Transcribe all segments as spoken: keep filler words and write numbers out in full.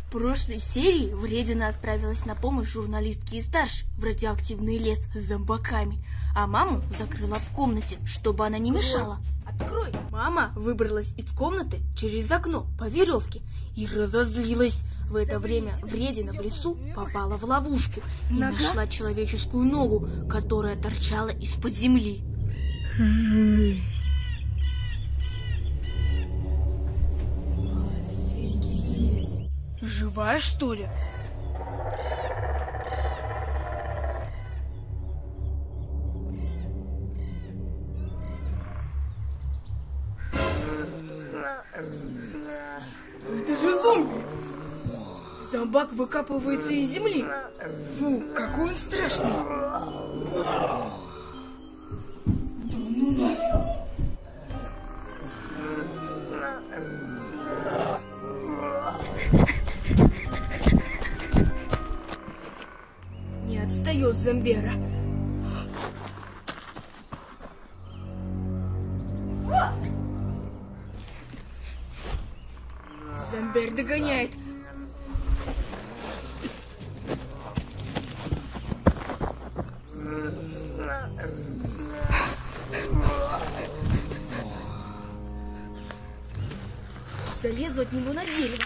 В прошлой серии Вредина отправилась на помощь журналистке Истарше в радиоактивный лес с зомбаками, а маму закрыла в комнате, чтобы она не мешала. Открой! Мама выбралась из комнаты через окно по веревке и разозлилась. В это время Вредина в лесу попала в ловушку и нашла человеческую ногу, которая торчала из-под земли. Жесть. Офигеть. Живая, что ли? Это же зомби! Зомбак выкапывается из земли. Фу, какой он страшный! Да ну нафиг! Не отстает зомбера. Зомбер догоняет. Залезу от него на дерево.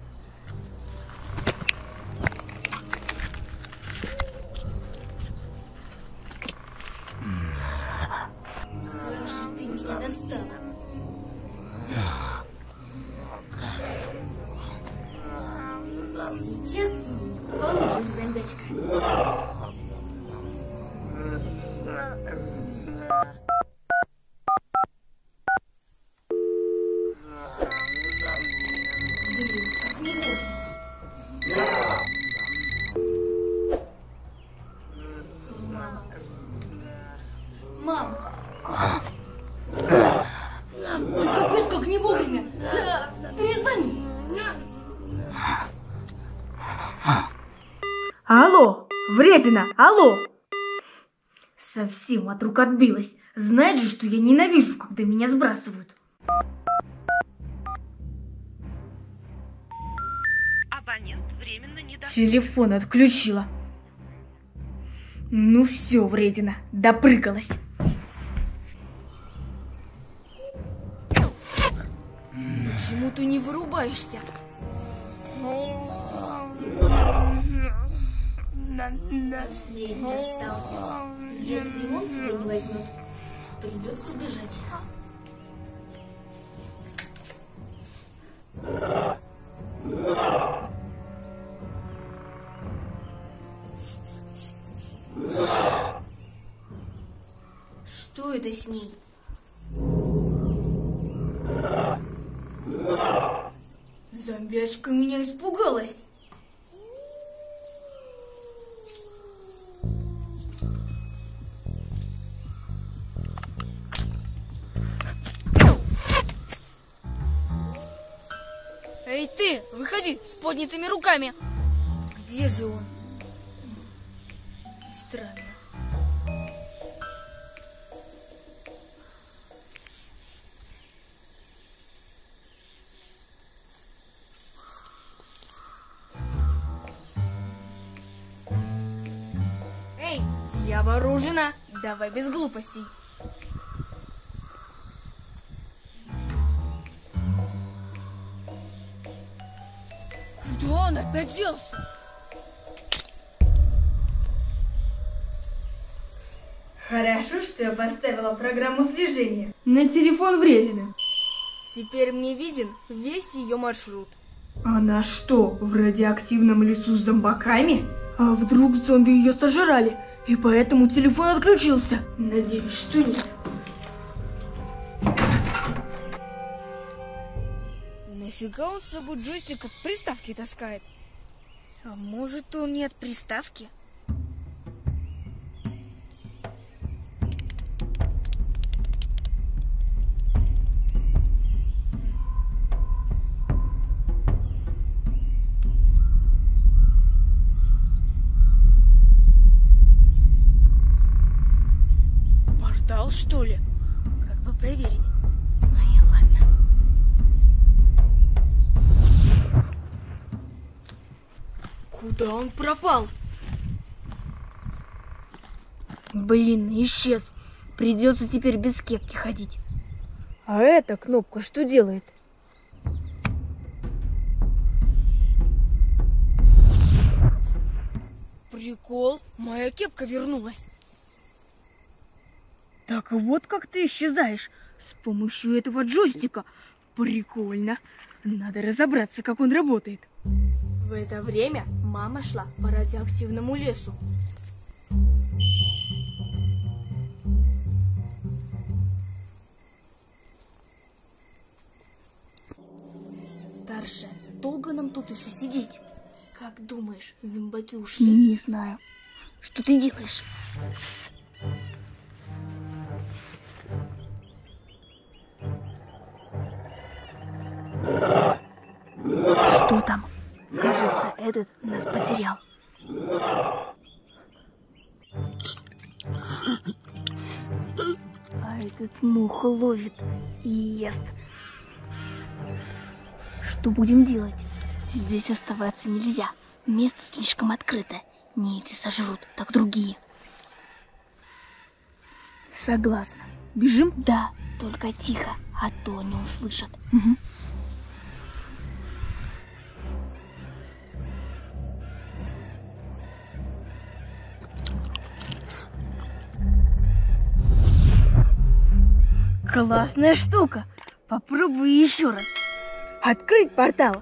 Как же ты меня достал. Сейчас ты получишь, зомбячка. Мам! Ты капец как не вовремя! Перезвони! Алло, Вредина, алло! Совсем от рук отбилась. Знает же, что я ненавижу, когда меня сбрасывают. Абонент временно не доступен. Телефон отключила. Ну все, Вредина, допрыгалась. Почему ты не вырубаешься? Последний остался. Если он тебя не возьмет, придется бежать. Что это с ней? Зомбячка меня испугалась. Эй ты, выходи с поднятыми руками. Где же он? Странно. Эй, я вооружена. Давай без глупостей. Куда он опять делся? Хорошо, что я поставила программу слежения на телефон Вредины. Теперь мне виден весь ее маршрут. Она что, в радиоактивном лесу с зомбаками? А вдруг зомби ее сожрали, и поэтому телефон отключился? Надеюсь, что нет. Нафига он с собой джойстик от приставки таскает? А может, он не от приставки? Портал, что ли? Как бы проверить? Ай, ладно. Куда он пропал? Блин, исчез. Придется теперь без кепки ходить. А эта кнопка что делает? Прикол, моя кепка вернулась. Так вот как ты исчезаешь с помощью этого джойстика. Прикольно. Надо разобраться, как он работает. В это время мама шла по радиоактивному лесу. Старшая, долго нам тут еще сидеть? Как думаешь, зомбаки ушли? Не знаю. Что ты делаешь? Что там? Кажется, этот нас потерял. А этот муху ловит и ест. Что будем делать? Здесь оставаться нельзя. Место слишком открытое. Не эти сожрут, так другие. Согласна. Бежим? Да, только тихо, а то не услышат. Угу. Классная штука. Попробуй еще раз. Открыть портал.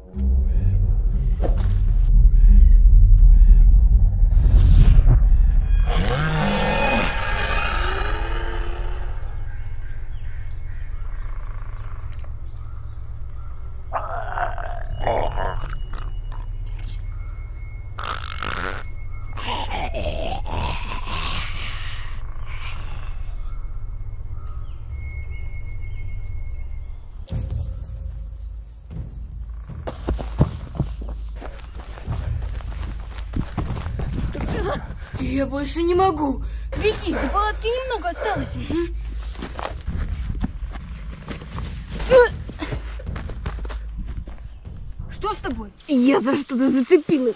Я больше не могу. Вики, до палатки немного осталось. Что с тобой? Я за что-то зацепилась.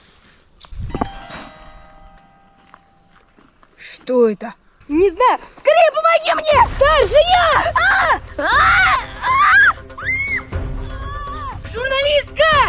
Что это? Не знаю. Скорее помоги мне! Старшая! А! А! А! Журналистка!